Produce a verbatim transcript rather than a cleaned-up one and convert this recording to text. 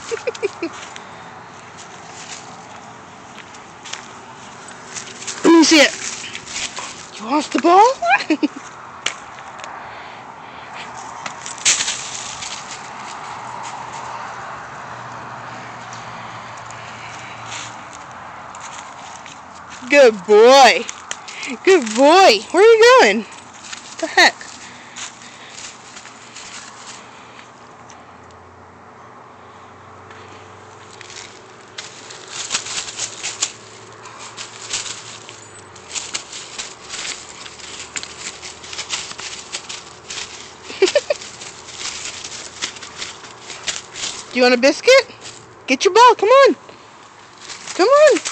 Let me see it. You lost the ball? Good boy. Good boy. Where are you going? What the heck? Do you want a biscuit? Get your ball. Come on. Come on.